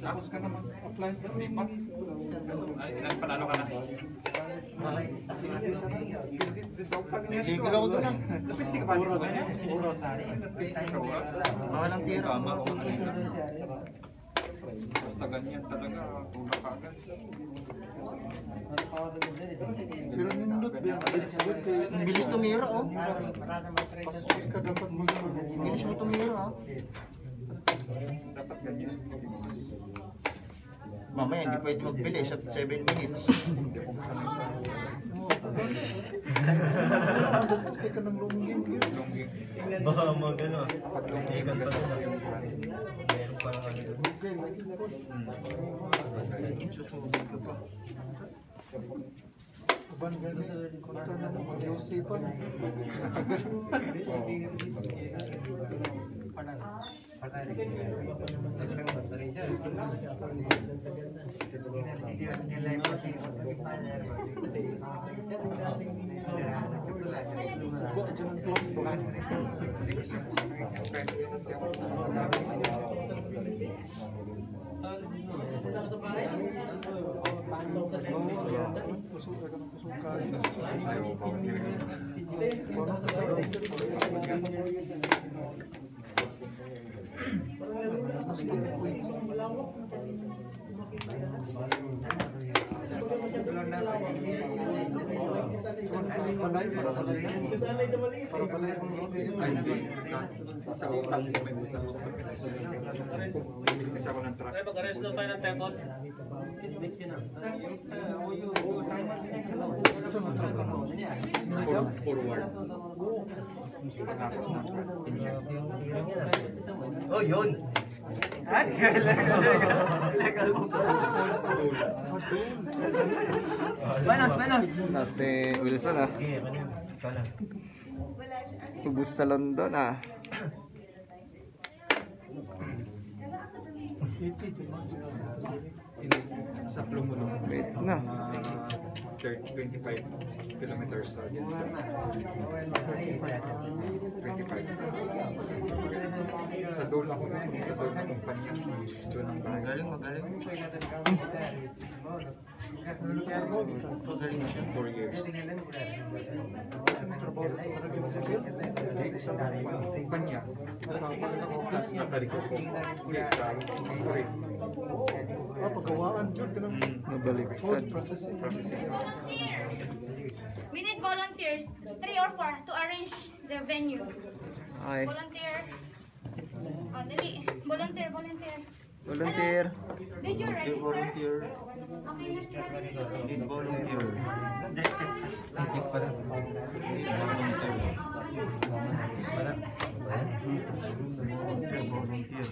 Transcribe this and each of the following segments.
Tapos ka naman apply. Hindi pa. Ilan panalo ka na? Tigil ako doon ah. Oras. Walang tira. Basta ganyan talaga. Tulak ka agad. Pero nindot ba yung Ang bilis tumira oh. pas ka dapat mo Ang bilis mo tumira ah. Dapat ganyan. Mamaya hindi pwede magbilis at 7 minutes. Kaya ka ng long game yun. Baka mag ano, ikan pa sila. Meron pa Susubig ka pa. Uban gani, kung ka na mag-yosi pa. Sa utang ko may utang ako. Bumili kasi ako ng truck. Mag-arrest daw tayo ng temple. Forward. Oh, yun! Ay, legal mo sa Manos! Nas ni Wilson ah. Okay, ikaw lang. Tubos sa London ah. Sa Plum mo Wait na. 25 kilometers sa dyan sa 25. Sa doon ako mismo, sa doon ng kumpanya. Doon ang bahay. Magaling, magaling. Magaling siya. 4 years. Sa kumpanya. Tapos natalikod ko. Sorry. Pagawaan dyan ka ng Nabaliktad. processing. We need volunteers, 3 or 4, to arrange the venue. Ay, Volunteer. Oh, dali. Volunteer. volunteer. Did you Did register? volunteer. Okay, na. Did volunteer. Check pa lang. Volunteer. Did volunteer.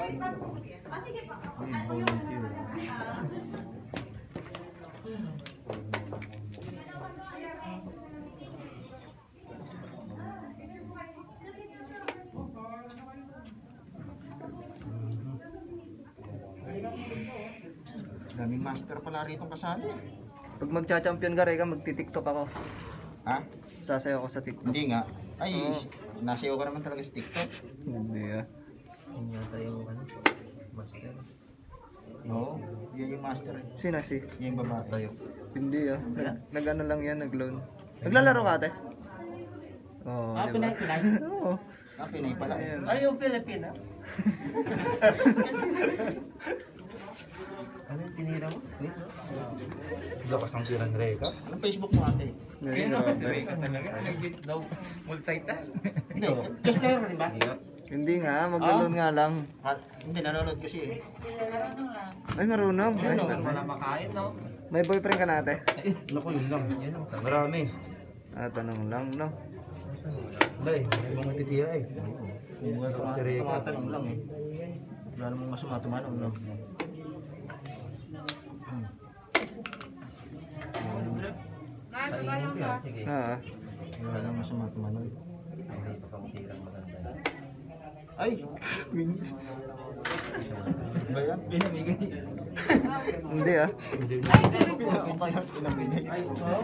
Did volunteer. Daming master pala rito kasali. Pag magcha-champion ka, Reka, magti-tiktok ako. Ha? Sasayaw ako sa TikTok. Hindi nga. Ay, Oo. nasayaw ka naman talaga sa TikTok. Hindi ah. Yun yata yung ano, master. Oo, yan yung master eh. Sino si? Yan yung babae. Tayo. Hindi ah. Nag-ano lang yan, nag-loan. Naglalaro ka ate? Oo, Ah, di ba? Pinay. Oo. Ah, Pinay pala. Ayan. Ay, yung Pilipina? Ano yung tinira mo? Wait, no? Lakas ng tirang Reka. Anong Facebook mo ate? Ngayon, grabe. talaga. Nag-get daw multitask. Hindi, just player rin ba? Hindi nga, mag-loan nga lang. Hindi, nanonood kasi eh. Ay, marunong. Ay, Marunong. Wala makain, no? may boyfriend ka na ate? Naku, yun lang. Marami. Ah, tanong lang, no? Wala eh, may mga titira eh. Si Reka. Tumatanong lang eh. Wala namang masama tumanong, no? Kainin ko yan, sige. Ah, Wala namang masama tumanong. Hindi pa pang tirang maganda. Ay! Ba yan? Hindi ah. Pinamigay. Ay,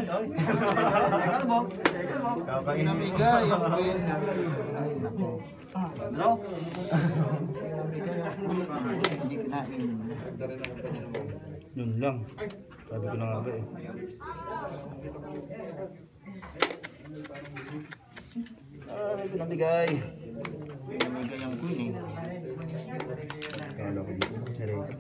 Pinamigay ang queen. Ay, nako. no? Pinamigay ang queen. Hindi kinain. Yun lang. Sabi ko na nga ba eh. Ay, pinamigay. Pinamigay ang queen eh. Kala ko dito. Seryoso.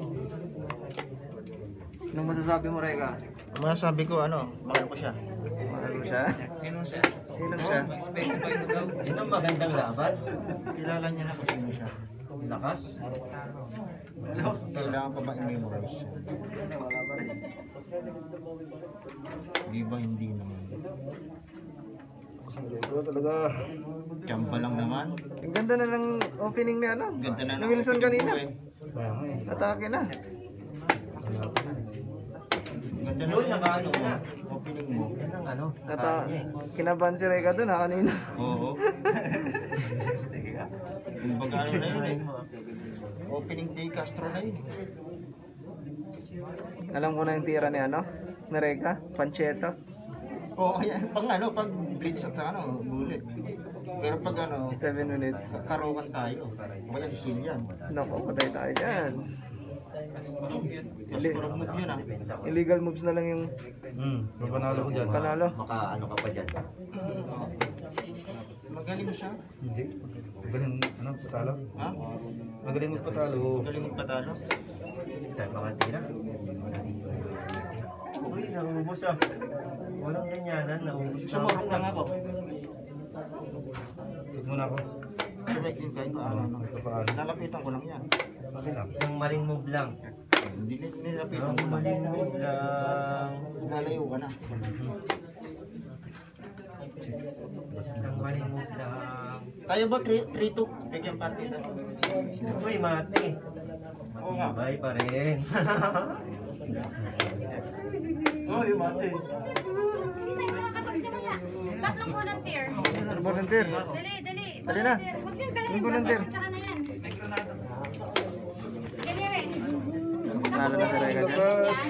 Anong masasabi mo, Reka? Ang masasabi ko ano, mahal ko siya. Mahal mo siya? Sino siya? Sino siya? Ito magandang laban. Kilala niya na kung sino siya. Lakas. Kailangan pa ba i-memorize? Di ba hindi naman? Ito talaga. Tiyamba lang naman. Ang ganda na ng opening ni ano? Ganda na Ni ng Wilson opening kanina. mo eh. Kaya nga eh. Atake na. Ganda na Yun, ng nakaano ano, na. opening mo. Yan ang ano. Kinabahan si Reka doon ha kanina. Oo. Kumbaga ano na yun eh. Opening day Castro na yun. Alam ko na yung tira ni ano? Ni Reka? Panchetto. Oo, kaya pag ano, pag blitz at ano, bullet. Pero pag ano, 7 minutes. karokan tayo. Wala Sicilian. Naku, patay tayo dyan. Mas parang move yun ah. Illegal moves na lang yung May panalo ko dyan. panalo. Maka-ano ka pa dyan. Magaling siya. Hindi. Magaling, ano, patalo. Ha? Magaling magpatalo. Magaling magpatalo. Dahil mga tira. Uy, naubos ah. Walang ganyanan, naubos Gusto mo, rock lang ako. Check muna ako. Sumek din kahit paano. no? Paano? Nalapitan ko lang yan. Okay lang. Isang maling move lang. Hindi nilapitan Isang ko lang. maling move lang. Lalayo ka na. Isang maling move lang. Tayo ba 3-2? Bigyan party na. Uy, mate. Oo nga. Matibay pa rin. Oh, yung mate. Hindi tayo makakapagsimula. Tatlong volunteer. Volunteer. Dali, dali. Dali na. Volunteer. Huwag niyong dali. Yung volunteer. Tsaka na yan. Ganyan rin. Nalo na si Reka dyan. Station yan.